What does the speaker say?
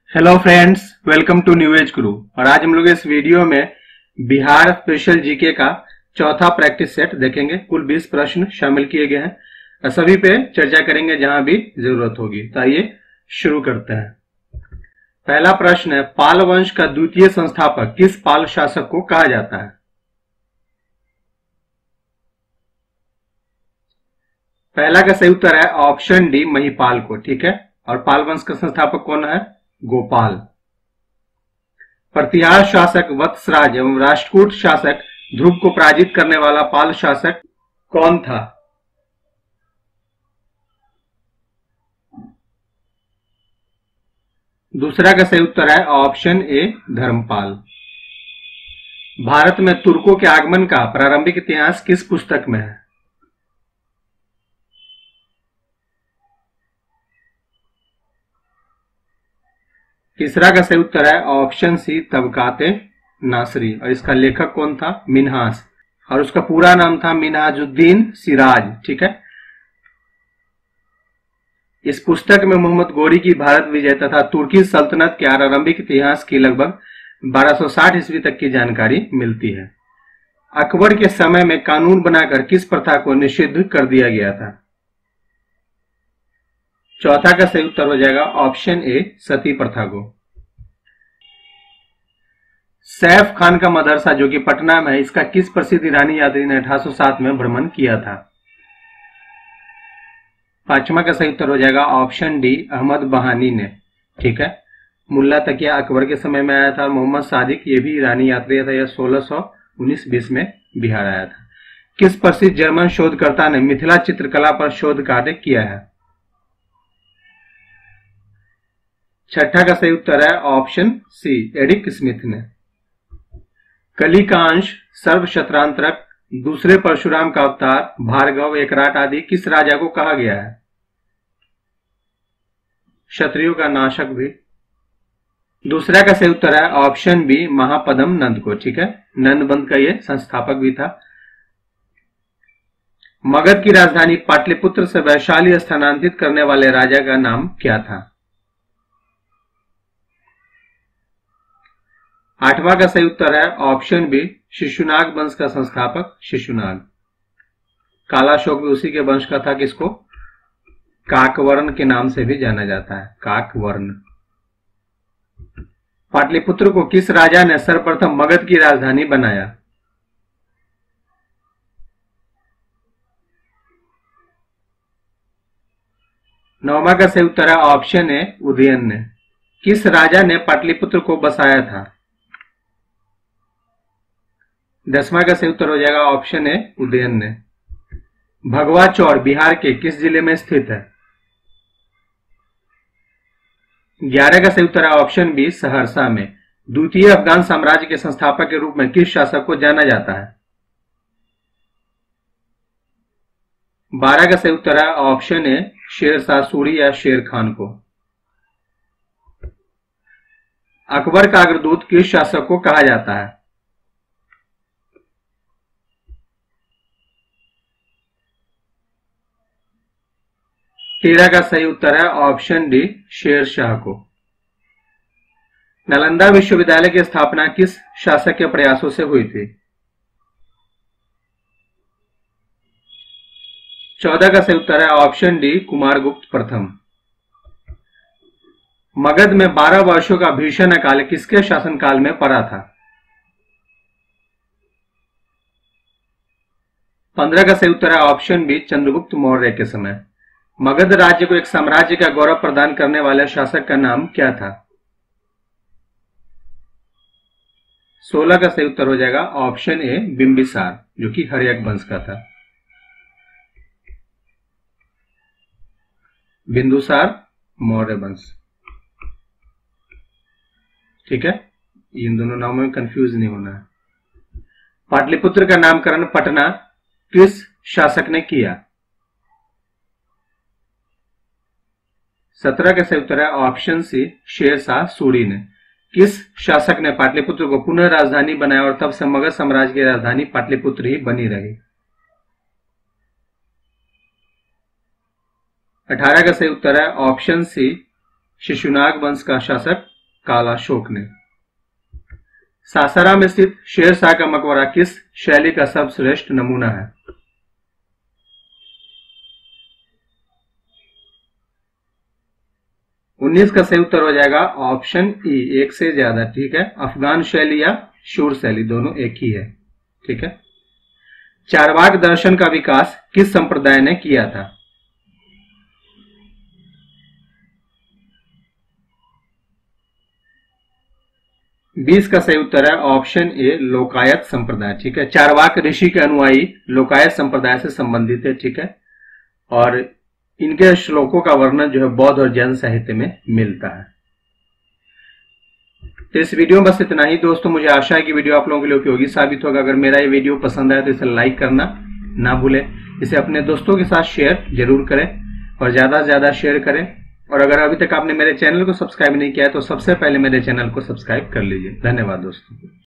Hello friends, welcome to new age Guru. और आज हम लोग इस वीडियो में बिहार स्पेशल जीके का चौथा प्रैक्टिस सेट देखेंगे। कुल 20 प्रश्न शामिल किए गए हैं और सभी पे चर्चा करेंगे जहां भी जरूरत होगी। तो आइए शुरू करते हैं। पहला प्रश्न है, पाल वंश का द्वितीय संस्थापक किस पाल शासक को कहा जाता है? पहला का सही उत्तर है ऑप्शन डी, महिपाल को। ठीक है। और पाल वंश का संस्थापक कौन है? गोपाल। प्रतिहार शासक वत्सराज एवं राष्ट्रकूट शासक ध्रुव को पराजित करने वाला पाल शासक कौन था? दूसरा का सही उत्तर है ऑप्शन ए, धर्मपाल। भारत में तुर्कों के आगमन का प्रारंभिक इतिहास किस पुस्तक में है? तीसरा का सही उत्तर है ऑप्शन सी, तबकाते नासरी। और इसका लेखक कौन था? मिन्हास। और उसका पूरा नाम था मिन्हाजुद्दीन सिराज। ठीक है। इस पुस्तक में मोहम्मद गोरी की भारत विजय तथा तुर्की सल्तनत के आरंभिक इतिहास की लगभग 1260 ईस्वी तक की जानकारी मिलती है। अकबर के समय में कानून बनाकर किस प्रथा को निषिद्ध कर दिया गया था? चौथा का सही उत्तर हो जाएगा ऑप्शन ए, सती प्रथा को। सैफ खान का मदरसा जो कि पटना में है, इसका किस प्रसिद्ध ईरानी यात्री ने 1807 में भ्रमण किया था? पांचवा का सही उत्तर हो जाएगा ऑप्शन डी, अहमद बहानी ने। ठीक है। मुल्ला तकिया अकबर के समय में आया था। मोहम्मद सादिक ये भी ईरानी यात्री था। यह 1619-20 में बिहार आया था। किस प्रसिद्ध जर्मन शोधकर्ता ने मिथिला चित्रकला पर शोध कार्य किया है? छठा का सही उत्तर है ऑप्शन सी, एरिक स्मिथ ने। कली का अंश, सर्व शत्रांतरक, दूसरे परशुराम का अवतार, भार्गव, एकराट आदि किस राजा को कहा गया है? क्षत्रियों का नाशक भी। दूसरा का सही उत्तर है ऑप्शन बी, महापदम नंद को। ठीक है। नंदबंद का ये संस्थापक भी था। मगध की राजधानी पाटलिपुत्र से वैशाली स्थानांतरित करने वाले राजा का नाम क्या था? आठवां का सही उत्तर है ऑप्शन बी, शिशुनाग वंश का संस्थापक शिशुनाग। कालाशोक भी उसी के वंश का था। किसको? काकवर्ण के नाम से भी जाना जाता है, काकवर्ण। पाटलिपुत्र को किस राजा ने सर्वप्रथम मगध की राजधानी बनाया? नौवां का सही उत्तर है ऑप्शन ए, उदयन ने। किस राजा ने पाटलिपुत्र को बसाया था? दसवां का सही उत्तर हो जाएगा ऑप्शन ए, उदयन ने। भगवा चौर बिहार के किस जिले में स्थित है? 11 का सही उत्तर है ऑप्शन बी, सहरसा में। द्वितीय अफगान साम्राज्य के संस्थापक के रूप में किस शासक को जाना जाता है? 12 का सही उत्तर है ऑप्शन ए, शेरशाह सूरी या शेर खान को। अकबर का अग्रदूत किस शासक को कहा जाता है? 13 का सही उत्तर है ऑप्शन डी, शेरशाह को। नालंदा विश्वविद्यालय की स्थापना किस शासक के प्रयासों से हुई थी? 14 का सही उत्तर है ऑप्शन डी, कुमारगुप्त प्रथम। मगध में 12 वर्षों का भीषण अकाल किसके शासनकाल में पड़ा था? 15 का सही उत्तर है ऑप्शन बी, चंद्रगुप्त मौर्य के समय। मगध राज्य को एक साम्राज्य का गौरव प्रदान करने वाले शासक का नाम क्या था? 16 का सही उत्तर हो जाएगा ऑप्शन ए, बिंबिसार, जो कि हर्यक वंश का था। बिंदुसार मौर्य वंश। ठीक है। इन दोनों नामों में कंफ्यूज नहीं होना है। पाटलिपुत्र का नामकरण पटना किस शासक ने किया? 17 का सही उत्तर है ऑप्शन सी, शेरशाह सूरी ने। किस शासक ने पाटलिपुत्र को पुनः राजधानी बनाया और तब से मगध साम्राज्य की राजधानी पाटलिपुत्र ही बनी रही? 18 का सही उत्तर है ऑप्शन सी, शिशुनाग वंश का शासक कालाशोक ने। सासाराम स्थित शेरशाह का मकबरा किस शैली का सर्वश्रेष्ठ नमूना है? उन्नीस का सही उत्तर हो जाएगा ऑप्शन ई, एक से ज्यादा। ठीक है, अफगान शैली या शूर शैली दोनों एक ही है। ठीक है, चारवाक दर्शन का विकास किस संप्रदाय ने किया था? बीस का सही उत्तर है ऑप्शन ए, लोकायत संप्रदाय। ठीक है, चारवाक ऋषि के अनुयायी लोकायत संप्रदाय से संबंधित है। ठीक है, और इनके श्लोकों का वर्णन जो है बौद्ध और जैन साहित्य में मिलता है। तो इस वीडियो में बस इतना ही दोस्तों। मुझे आशा है कि वीडियो आप लोगों के लिए उपयोगी साबित होगा। अगर मेरा ये वीडियो पसंद आया तो इसे लाइक करना ना भूलें, इसे अपने दोस्तों के साथ शेयर जरूर करें और ज्यादा से ज्यादा शेयर करें। और अगर अभी तक आपने मेरे चैनल को सब्सक्राइब नहीं किया है तो सबसे पहले मेरे चैनल को सब्सक्राइब कर लीजिए। धन्यवाद दोस्तों।